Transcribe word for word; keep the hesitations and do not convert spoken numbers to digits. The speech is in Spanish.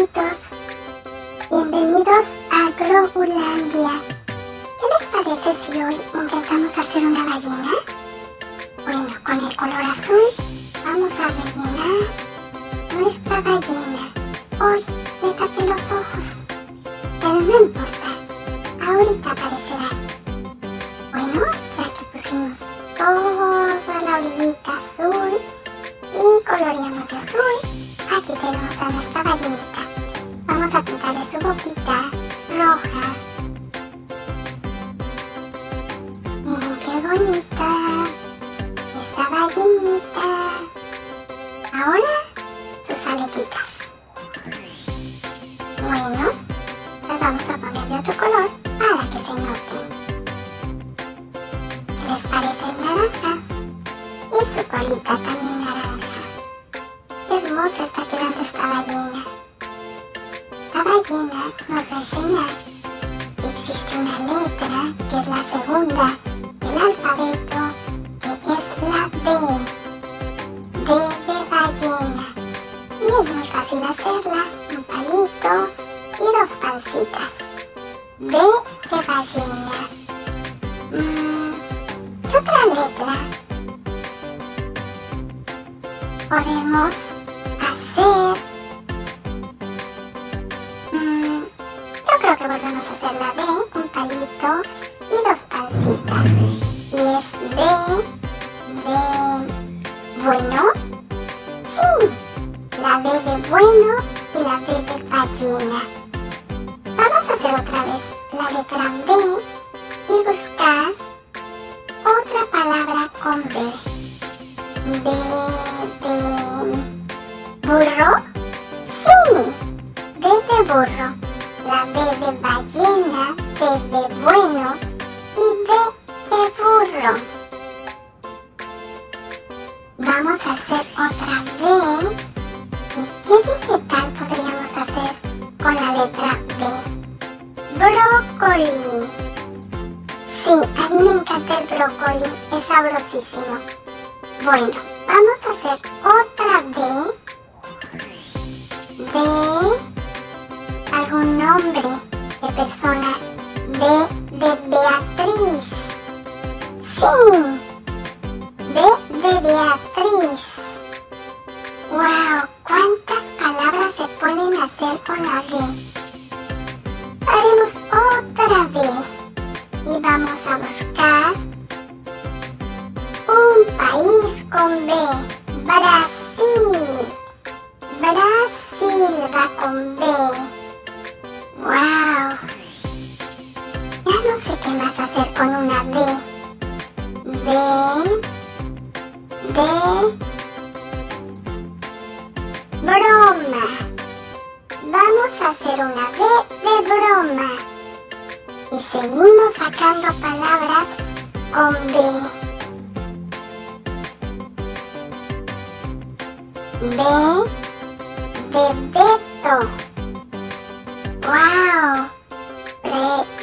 amiguitos, bienvenidos a Globulandia. ¿Qué les parece si hoy intentamos hacer una ballena? Bueno, con el color azul vamos a rellenar nuestra ballena. Hoy me tapé los ojos, pero no importa, ahorita aparecerán. Bueno, ya que pusimos toda la orillita azul y coloreamos de azul, aquí tenemos a nuestra ballenita. Vamos a pintarle su boquita roja. Miren qué bonita esta ballenita. Ahora sus aletitas. Bueno, las vamos a poner de otro color para que se noten. ¿Qué les parece el naranja? Y su colita también naranja. Qué hermosa está quedando esta ballena. La ballena nos va a enseñar que existe una letra que es la segunda del alfabeto, que es la B. B de ballena. Y es muy fácil hacerla, un palito y dos pancitas. B de ballena. Mm, ¿Qué otra letra podemos hacer? Mm, yo creo que volvemos a hacer la B, un palito y dos pancitas. Y es B de bueno. Sí, la B de bueno y la B de ballena. Vamos a hacer otra vez la letra B y buscar otra palabra con B. B de burro. Sí, B de burro. La B de ballena, B de bueno y B de burro. Vamos a hacer otra B. ¿Y qué vegetal podríamos hacer con la letra B? Brócoli. Sí, a mí me encanta el brócoli, es sabrosísimo. Bueno, vamos a hacer otra B. B, algún nombre de persona. B de Beatriz. Sí, B de Beatriz. ¡Wow! ¿Cuántas palabras se pueden hacer con la B? Haremos otra B y vamos a buscar un país con B. Brasil. Brasil va con B. ¡Wow! Ya no sé qué más hacer con una B. B de broma. Vamos a hacer una B de broma. Y seguimos sacando palabras con B. B de Beto. ¡Wow! Pre